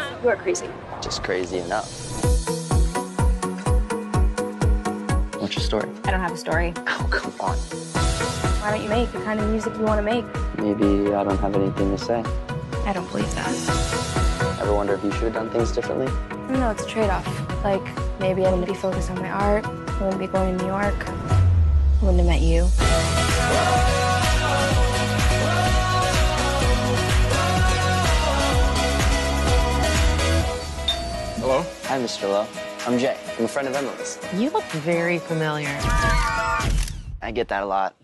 You are crazy. Just crazy enough. What's your story? I don't have a story. Oh, come on. Why don't you make the kind of music you want to make? Maybe I don't have anything to say. I don't believe that. Ever wonder if you should have done things differently? No, it's a trade-off. Like, maybe I wouldn't be focused on my art. I wouldn't be going to New York. I wouldn't have met you. Hello? Hi, Mr. Lowe. I'm Jay. I'm a friend of Emily's. You look very familiar. I get that a lot.